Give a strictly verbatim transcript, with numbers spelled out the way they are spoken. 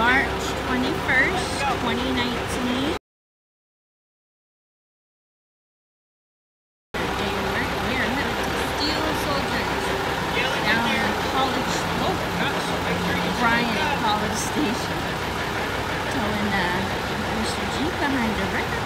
March twenty-first, twenty nineteen. They were here Steel Soldiers down in College, oh, Bryant College Station. Towing uh, Mister Jeep behind the record.